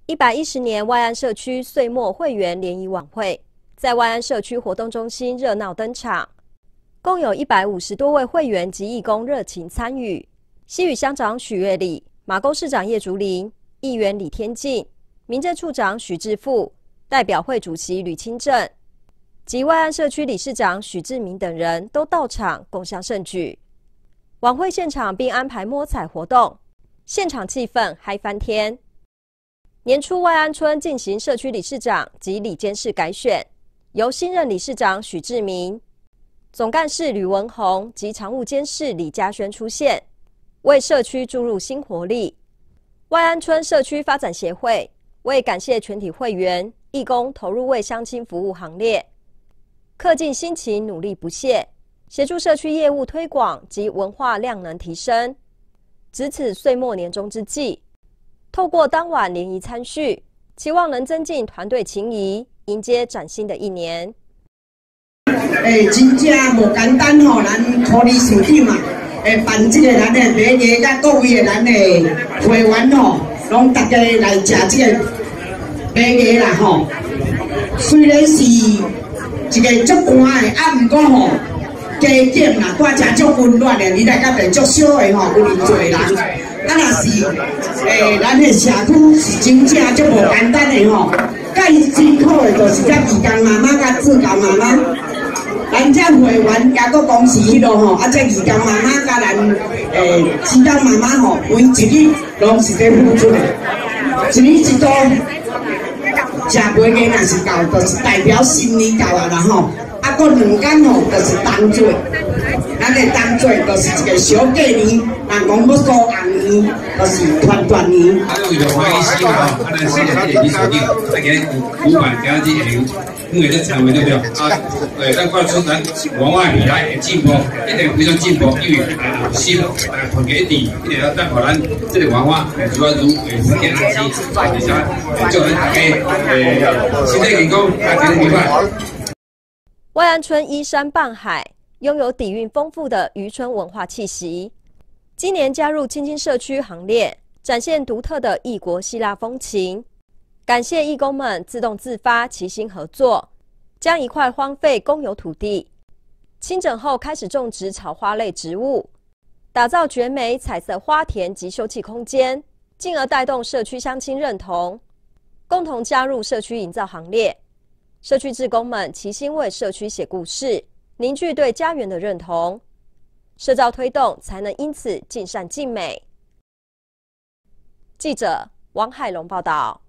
110年外安社区岁末会员联谊晚会在外安社区活动中心热闹登场，共有150多位会员及义工热情参与。西屿乡长许月里、马公市长叶竹林、议员李天进、民政处长许志富、代表会主席吕清正及外安社区理事长许志明等人都到场共襄盛举。晚会现场并安排摸彩活动，现场气氛嗨翻天。年初外安村进行社区理事长及理监事改选，由新任理事长许志明、总干事吕文宏及常务监事李嘉轩出现，为社区注入新活力。外安村社区发展协会为感谢全体会员、义工投入为乡亲服务行列，恪尽辛勤，努力不懈，协助社区业务推广及文化量能提升。值此岁末年终之际，透过当晚联谊参叙，期望能增进团队情谊，迎接崭新的一年。 真正无简单吼，咱科理事长嘛，办这个咱的联谊，甲各位的咱的会员吼，拢大家来食这个联谊啦吼。虽然是一个足寒的，不过吼，加减啦，带食足温暖的，你来甲来足少的吼，有哩多人。若是咱的社区是真正足无简单的吼，介辛苦的，就是遮义工妈妈甲志工妈妈，咱遮会员也搁公司迄落吼，遮义工妈妈甲咱志工妈妈吼，每一日拢是在付出的，一日一度食袂个，若是到，就是代表新年到啊啦吼，搁2天吼，就是冬节。咱的当做就是一个小过年，人讲要过红年，就是团团年。 为了欢喜心吼，咱新的这个理事长，大家主办今仔日会因为咧参与对不对？咱看出咱文化未来会进步，一定非常进步，因为新团结一致，一定要等互咱这个文化主要如实践下去，而且祝咱大家身体健康，家庭愉快。 外安村依山傍海，拥有底蕴丰富的渔村文化气息。今年加入青青社区行列，展现独特的异国希腊风情。感谢义工们自动自发、齐心合作，将一块荒废公有土地清整后，开始种植草花类植物，打造绝美彩色花田及休憩空间，进而带动社区乡亲认同，共同加入社区营造行列。社区志工们齐心为社区写故事，凝聚对家园的认同，社造推动才能因此尽善尽美。记者王海龙报道。